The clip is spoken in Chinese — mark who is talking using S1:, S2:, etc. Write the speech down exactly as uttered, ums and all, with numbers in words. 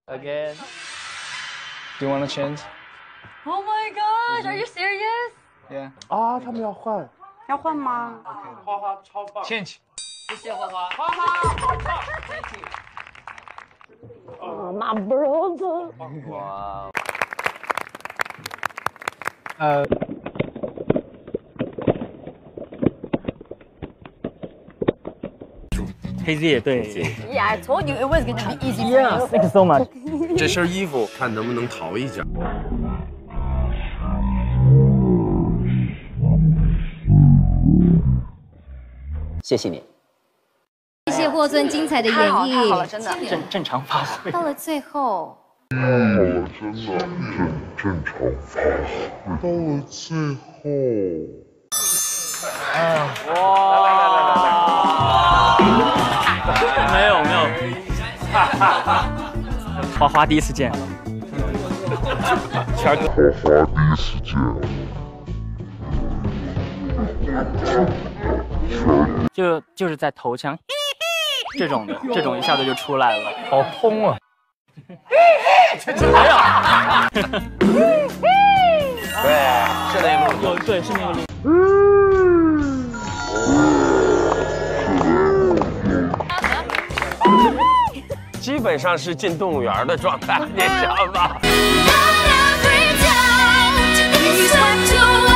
S1: Again. Do you want to change?
S2: Oh my gosh, are you serious?
S1: Yeah.
S3: 啊，他们要换，
S2: 要换吗？
S3: 花花超棒，
S1: 欠起。
S2: 谢谢花花。
S3: 花花
S2: Oh my brother.
S1: 哇。呃。
S4: 黑 Z 对。
S2: Yeah, I told you it was gonna be easy.
S4: Yeah, thank you so much.
S5: 这身衣服看能不能淘一件。
S6: 谢谢你。
S7: 谢谢霍尊精彩的演绎，
S2: 太好了，真的。
S4: 正正常发挥。
S7: 到了最后，
S8: 太好了，真的正正常发挥。到了最后，
S4: 啊，哇！没有没有，花花第一次见。圈儿哥，
S8: 花花第一次见。
S4: 就就是在头腔这种的，这种一下子就出来了，好通啊！没有，
S5: 对，是那路，
S4: 有对是那个路。
S5: 基本上是进动物园的状态，你知道吗？